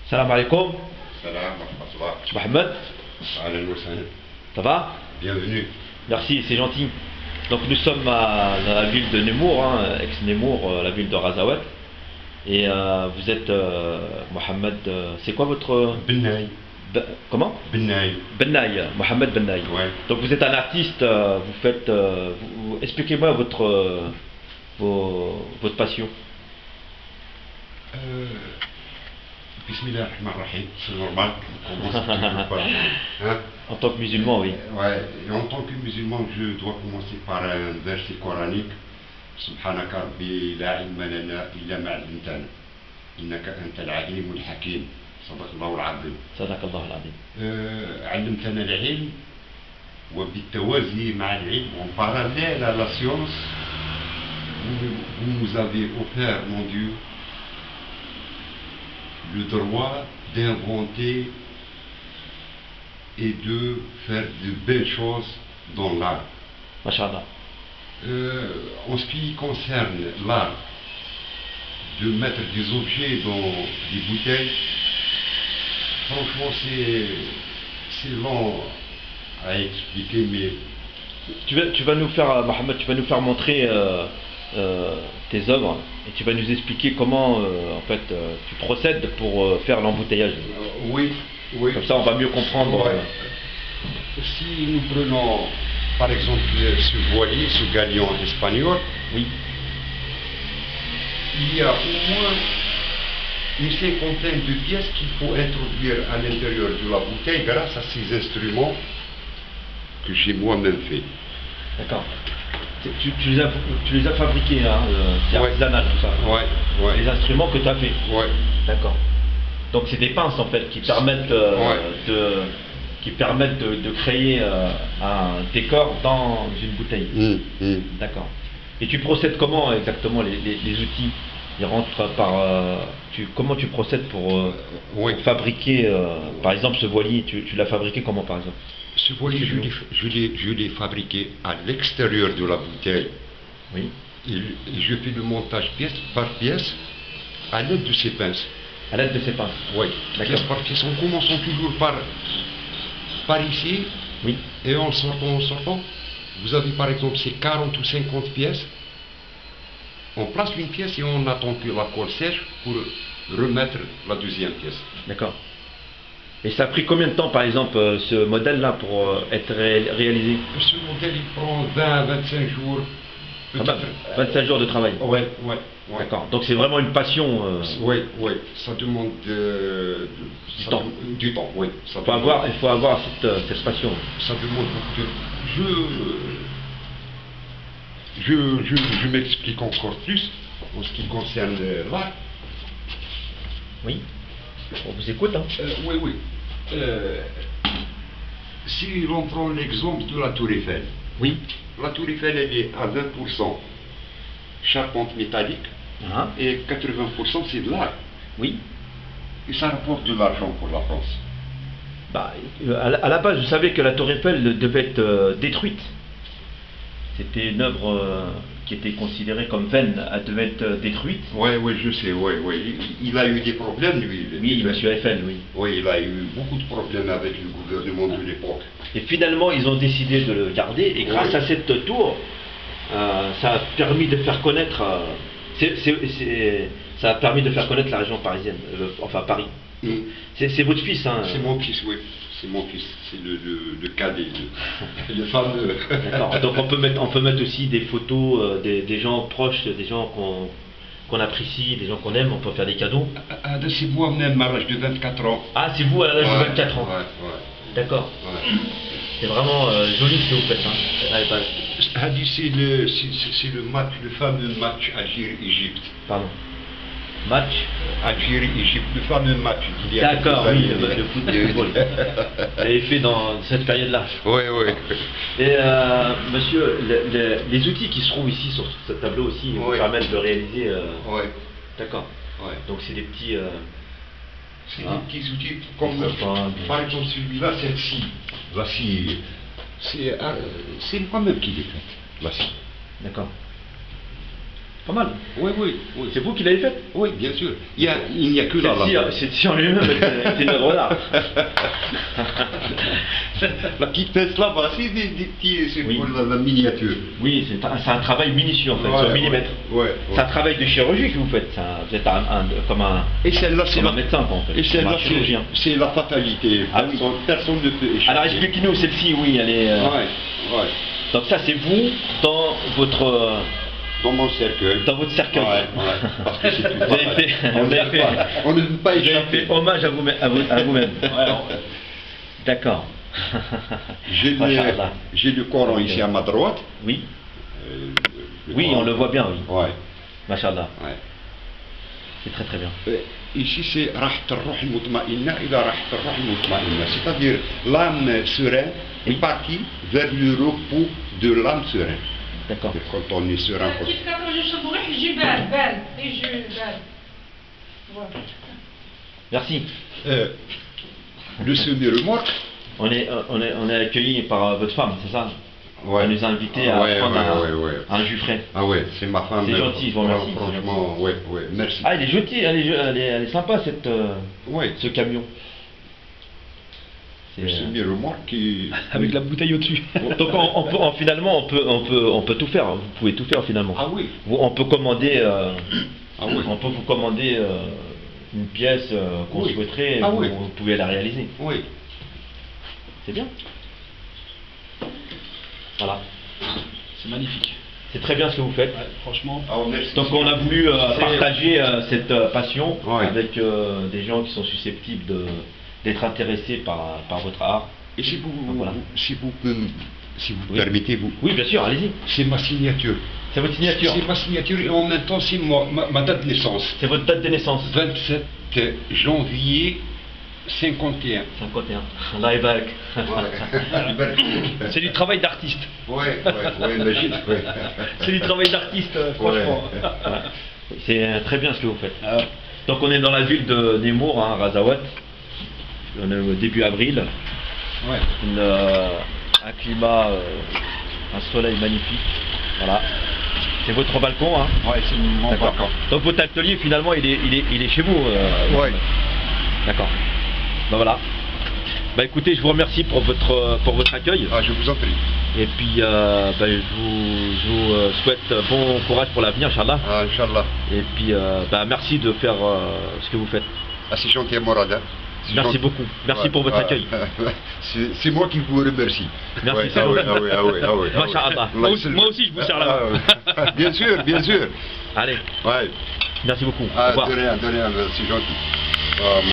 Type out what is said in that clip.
Salam alaikum. Salam, rahmatullah. Je suis Mohamed. Ahlan wa sahlan. Ça va? Bienvenue. Merci, c'est gentil. Donc nous sommes dans la ville de Nemours, ex-Nemours, la ville de Razawat. Et vous êtes Mohamed, c'est quoi votre... Bennaï. Comment? Bennaï. Bennaï, Mohamed Bennaï. Ouais. Donc vous êtes un artiste, vous faites... expliquez-moi votre passion. Bismillah ar-Rahman ar-Rahim, c'est normal. On commence toujours par... Hein? En tant que musulman, oui. Ouais. Et en tant que musulman, je dois commencer par un verset coranique. Subhanaka rabbi la ilma lana illa ma 'allamtana. Innaka antal alimul hakim. Sadaqallahu al-azim. Sadaqallahu al-azim. علمتنا العلم وبالتوازي مع العلم en parallèle à la science vous nous avez offert mon Dieu le droit d'inventer et de faire de belles choses dans l'art. Masha'Allah. En ce qui concerne l'art de mettre des objets dans des bouteilles, franchement c'est long à expliquer, mais... Tu vas nous faire, Mohamed, tu vas nous faire montrer tes œuvres et tu vas nous expliquer comment en fait tu procèdes pour faire l'embouteillage. Oui, oui. Comme ça on va mieux comprendre. Ouais. Si nous prenons par exemple ce voilier, ce galion espagnol, Oui. il y a au moins une cinquantaine de pièces qu'il faut introduire à l'intérieur de la bouteille grâce à ces instruments que j'ai moi-même fait. D'accord. Tu les as fabriqués, hein, c'est Ouais. artisanal tout ça. Ouais, ouais. Les instruments que tu as fait. Ouais. D'accord. Donc c'est des pinces en fait qui permettent de créer un décor dans une bouteille. D'accord. Et tu procèdes comment exactement les outils? Ils rentrent par... comment tu procèdes pour Oui. fabriquer, par exemple, ce voilier? Tu l'as fabriqué comment, par exemple? Ce voilier, je l'ai fabriqué à l'extérieur de la bouteille. Oui. Et je fais le montage pièce par pièce à l'aide de ces pinces. À l'aide de ces pinces? Oui. D'accord. Pièce par pièce. En commençant toujours par ici. Oui. Et en sortant, vous avez par exemple ces 40 ou 50 pièces. On place une pièce et on attend que la colle sèche pour remettre la deuxième pièce. D'accord. Et ça a pris combien de temps, par exemple, ce modèle-là pour être réalisé? Ce modèle, il prend 20-25 jours. Ah bah, 25 jours de travail. Ouais. D'accord. Donc c'est vraiment une passion. Oui. Ça demande du temps, oui. Il faut avoir cette passion. Ça demande beaucoup de... Je m'explique encore plus en ce qui concerne l'art. Oui. On vous écoute, hein. Oui. Si l'on prend l'exemple de la Tour Eiffel. Oui. La Tour Eiffel, elle est à 20% charpente métallique Ah. et 80% c'est de l'art. Oui. Et ça rapporte de l'argent pour la France. Bah, à la base, je savais que la Tour Eiffel devait être détruite. C'était une œuvre qui était considérée comme vaine, elle devait être détruite. Oui, je sais, oui. Il a eu des problèmes, lui. Oui, monsieur Eiffel, oui. Oui, il a eu beaucoup de problèmes avec le gouvernement de l'époque. Et finalement, ils ont décidé de le garder, et grâce à cette tour, ça a permis de faire connaître, ça a permis de faire connaître la région parisienne, enfin Paris. C'est votre fils, hein? C'est mon fils, oui. C'est mon fils, c'est le cadet, le fameux. D'accord. Donc on peut mettre aussi des photos des gens proches, des gens qu'on apprécie, des gens qu'on aime, on peut faire des cadeaux. C'est moi-même à l'âge de 24 ans. Ah, c'est vous à l'âge de 24 ans? Ouais. D'accord. Ouais. C'est vraiment joli ce que vous faites, hein. C'est le match, le fameux match Algérie-Égypte. Pardon. Match Algérie-Égypte, le fameux match qu'il y a. D'accord, oui, le football. Vous l'avez fait dans cette période-là. Oui. Et monsieur, les outils qui se trouvent ici sur ce tableau aussi vous permettent de réaliser. Oui. D'accord. Ouais. Donc c'est des petits. C'est des petits outils comme par exemple celui-là, cette scie. La scie, c'est moi-même qui l'ai faite. La scie. D'accord. Pas mal. Oui, oui, oui. C'est vous qui l'avez fait? Oui, bien sûr. Il n'y a que la lampe. C'est en lui-même, c'est une œuvre d'art. La petite pièce là-bas, c'est des petits, c'est Oui. pour la miniature. Oui, c'est un travail minutieux en fait, Ouais, sur millimètre. ouais. C'est un travail de chirurgie que vous faites, vous êtes comme un, Et celle-là, c'est comme un médecin quoi, en fait. Et celle-là, Comme un chirurgien. c'est la fatalité. Ah oui. Personne ne peut échapper. Alors expliquez-nous, celle-ci, oui, elle est... Ouais. Donc ça c'est vous dans votre... Dans mon cercueil. Dans votre cercueil. Ouais. Parce que c'est une Vous avez fait, fatalité. On ne peut pas vous avez échapper. fait hommage à vous-même. D'accord. Machallah. J'ai le Coran ici à ma droite. Oui. Oui, On le voit bien, oui. Ouais. Machallah. Ouais. C'est très très bien. Ici c'est Rahat al-Ruh al-Mutma'inna ila Rahat al-Ruh al-Mutma'inna. C'est-à-dire l'âme sereine est partie vers le repos de l'âme sereine. D'accord. Quand on est serein. كيف كنخرجوا نشربوا غير الجبال بال يجوا بال فوالا. Merci. Le semi-remorque. On est accueillis par votre femme, c'est ça? Ouais. Elle nous a invités à prendre un jus frais. Ah ouais, c'est ma femme. C'est gentil, je vous remercie. Franchement, ouais, merci. Ah, elle est gentille, elle est sympa Ouais. ce camion. Le semi-remorque qui... Avec la bouteille au-dessus. Donc finalement on peut tout faire, vous pouvez tout faire finalement. Ah oui. On peut commander, oui. on peut vous commander une pièce qu'on Oui. souhaiterait et Ah vous, oui. vous pouvez la réaliser. Oui. C'est bien. Voilà. C'est magnifique. C'est très bien ce que vous faites. Ouais, franchement. Ah, merci. Donc on a voulu partager cette passion Ouais. avec des gens qui sont susceptibles d'être intéressés par votre art. Et si vous, Donc, voilà. si vous Oui. permettez, vous. Oui, bien sûr, allez-y. C'est ma signature. C'est votre signature. C'est ma signature et en même temps c'est ma date de naissance. C'est votre date de naissance. 27 janvier 51. 51. Allah yabarak. C'est du travail d'artiste. Ouais, imagine. Ouais. C'est du travail d'artiste, franchement. Voilà. C'est très bien ce que vous faites. Donc on est dans la ville de Nemours, hein, Razawat. On est au début avril. Ouais. Un climat, un soleil magnifique. Voilà. C'est votre balcon, hein? Ouais, c'est mon D'accord. balcon. Donc votre atelier finalement il est chez vous. Ouais. D'accord. Ben voilà. Bah écoutez, je vous remercie pour votre accueil. Ah, je vous en prie. Et puis je vous souhaite bon courage pour l'avenir, Inch'Allah. Ah, Inch'Allah. Et puis merci de faire ce que vous faites. Ah, c'est gentil à Morad. Hein. C'est Merci gentil. beaucoup. Merci pour votre accueil. C'est moi qui vous remercie. Merci, Ouais, c'est gentil. ah ouais. Masha'Allah. Moi aussi, je vous serre la main. Bien sûr, bien sûr. Allez, Ouais. merci beaucoup. Au Ah, revoir. de rien, c'est gentil. Ah,